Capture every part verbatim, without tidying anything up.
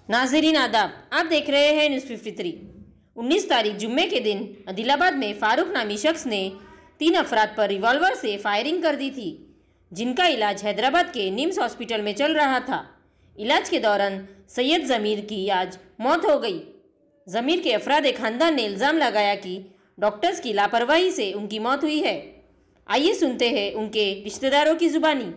नाज़रीन आदाब, आप देख रहे हैं न्यूज़ तिरेपन। उन्नीस तारीख जुम्मे के दिन आदिलाबाद में फारूक नामी शख्स ने तीन अफराद पर रिवॉल्वर से फायरिंग कर दी थी, जिनका इलाज हैदराबाद के निम्स हॉस्पिटल में चल रहा था। इलाज के दौरान सैयद ज़मीर की आज मौत हो गई। ज़मीर के अफराद खानदान ने इल्ज़ाम लगाया कि डॉक्टर्स की लापरवाही से उनकी मौत हुई है। आइए सुनते हैं उनके रिश्तेदारों की जुबानी।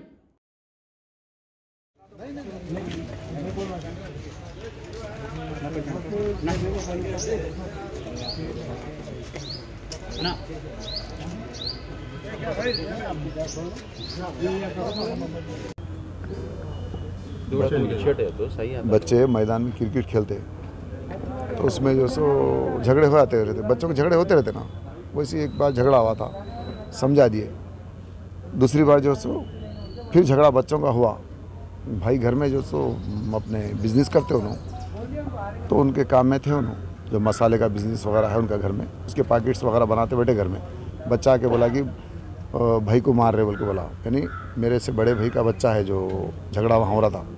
बच्चे मैदान में क्रिकेट खेलते तो उसमें जो सो झगड़े हो आते रहते, बच्चों के झगड़े होते रहते ना। वैसे एक बार झगड़ा हुआ था, समझा दिए। दूसरी बार जो सो फिर झगड़ा बच्चों का हुआ। भाई घर में जो सो अपने बिजनेस करते उन्होंने, तो उनके काम में थे उन्होंने, जो मसाले का बिजनेस वगैरह है उनका घर में, उसके पैकेट्स वगैरह बनाते बैठे घर में। बच्चा आके बोला कि भाई को मार रहे बोल के बोला, यानी मेरे से बड़े भाई का बच्चा है जो झगड़ा वहाँ हो रहा था।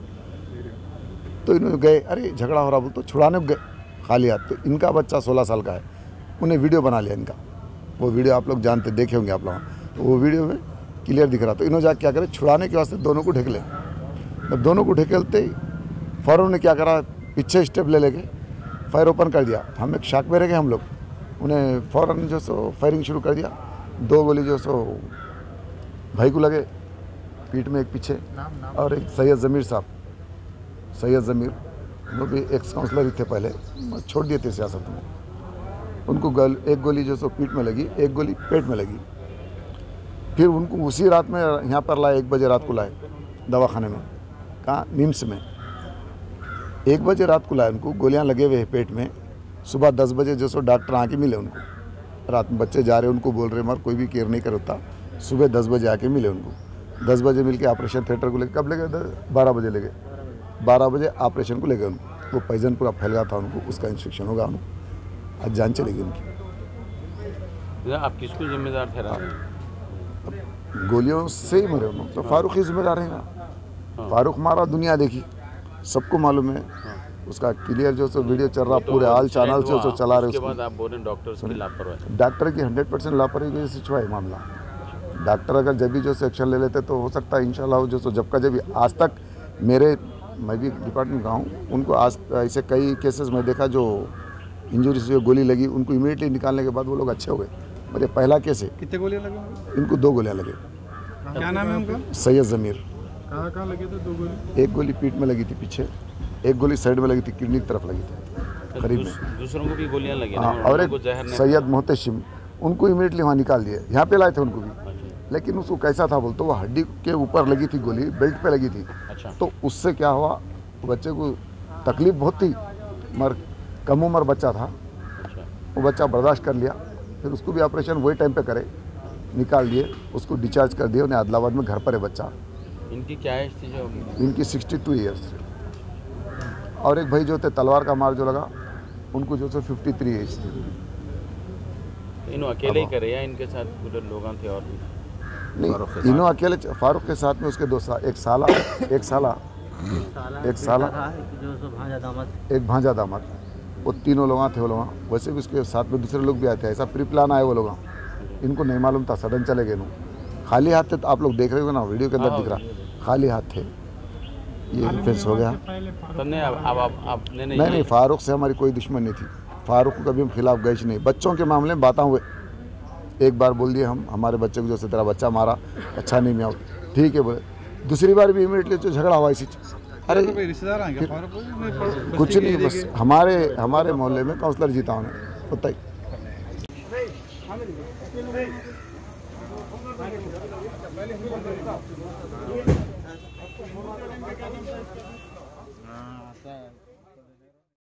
तो इन्होंने गए, अरे झगड़ा हो रहा बोल तो छुड़ाने गए खाली हाथ। तो इनका बच्चा सोलह साल का है, उन्हें वीडियो बना लिया इनका। वो वीडियो आप लोग जानते देखे होंगे आप लोग, तो वो वीडियो में क्लियर दिख रहा। तो इन्होंने जाके क्या करे, छुड़ाने के वास्ते दोनों को ढकेले। जब दोनों को ढकेलते ही फ़ौरन ने क्या करा, पीछे स्टेप ले लेके फायर ओपन कर दिया। हम एक शाक में रह गए हम लोग, उन्हें फ़ौरन जो सो फायरिंग शुरू कर दिया। दो गोली जो सो भाई को लगे पीठ में, एक पीछे, और एक सैयद ज़मीर साहब, सैयद ज़मीर वो भी एक्स काउंसलर ही थे, पहले छोड़ दिए थे सियासत में। उनको गल एक गोली जो सो पीठ में लगी, एक गोली पेट में लगी। फिर उनको उसी रात में यहाँ पर लाए, एक बजे रात को लाए दवाखाने में, कहाँ, निम्स में। एक बजे रात को लाए उनको, गोलियां लगे हुए हैं पेट में। सुबह दस बजे जो सो डॉक्टर आके मिले उनको। रात में बच्चे जा रहे उनको बोल रहे मगर कोई भी केयर नहीं करता। सुबह दस बजे आके मिले उनको। दस बजे मिल के ऑपरेशन थिएटर को लेके, कब ले गए, बारह बजे ले गए। बारह बजे ऑपरेशन को ले गए उनको। वो पॉइजन पूरा फैल गया था उनको, उसका इन्फेक्शन होगा उनको, आज जान चलेगी उनकी। आप किसको जिम्मेदार ठहरा? गोलियों से ही मरे उन्होंने, तो फारूक ही जिम्मेदार रहेगा। फारूक मारा, दुनिया देखी, सबको मालूम है। उसका क्लियर जो सो वीडियो चल रहा, पूरे हाल चैनल से जो चला रहे। उसके बाद आप बोल रहे हैं डॉक्टर की लापरवाही। डॉक्टर की हंड्रेड परसेंट लापरवाही की वजह से छुआ है मामला। डॉक्टर अगर जब भी जो सो एक्शन ले लेते तो हो सकता है इंशाल्लाह जो सो जब का जब आज तक मेरे, मैं भी डिपार्टमेंट का हूँ, उनको आज ऐसे कई केसेस में देखा जो इंजरी से गोली लगी, उनको इमीडिएटली निकालने के बाद वो लोग अच्छे हो गए। मेरे पहला केस है। कितने गोलियां लगे? इनको दो गोलियां लगे। क्या नाम है उनका? सैयद ज़मीर। कहाँ कहाँ लगे थे दो गोली? एक गोली पीठ में लगी थी पीछे, एक गोली साइड में लगी थी, किडनी की तरफ लगी थी करीब में। दूसरों को भी गोलियां लगी? हाँ, और एक सैयद मोहतशिम, उनको इमीडिएटली वहाँ निकाल दिए। यहाँ पे लाए थे उनको भी, लेकिन उसको कैसा था बोलते, वो हड्डी के ऊपर लगी थी गोली, बेल्ट पे लगी थी। अच्छा। तो उससे क्या हुआ, बच्चे को तकलीफ बहुत थी, मगर कम उम्र बच्चा था। अच्छा। वो बच्चा बर्दाश्त कर लिया। फिर उसको भी ऑपरेशन वही टाइम पे करे, निकाल दिए, उसको डिस्चार्ज कर दिए। उन्हें आदिलाबाद में घर पर है बच्चा। इनकी क्या एज थी? जो इनकी सिक्सटी टू ईयर्स। और एक भाई जो थे तलवार का मार जो लगा, उनको जो सो फिफ्टी थ्री एज थी। इन्हों अकेले ही करे या इनके साथ पूरे लोग थे और भी? नहीं, इन्हों अकेले, फारूक के साथ में उसके दो सा, एक साला एक साला एक साला एक भांजा दामाद, वो तीनों लोग थे। वो लोग वैसे भी उसके साथ में दूसरे लोग भी आए थे। ऐसा प्री प्लान आए वो लोग, इनको नहीं मालूम था, सडन चले गए। खाली हाथ थे, तो आप लोग देख रहे हो ना वीडियो के अंदर दिख रहा, खाली हाथ थे। ये डिफेंस हो गया। नहीं, अब आप आपने नहीं नहीं, फारूक से हमारी कोई दुश्मन नहीं थी। फारूक को कभी हम खिलाफ गए नहीं। बच्चों के मामले में बातें हुए, एक बार बोल दिए हम, हमारे बच्चे को जो से तेरा बच्चा मारा, अच्छा नहीं मियाँ, ठीक है बोले। दूसरी बार भी इमीडिएटली जो झगड़ा हुआ इसी, अरे रिश्तेदार आएंगे कुछ नहीं, बस हमारे हमारे मोहल्ले में काउंसलर जीता उन्हें पता ही। हाँ।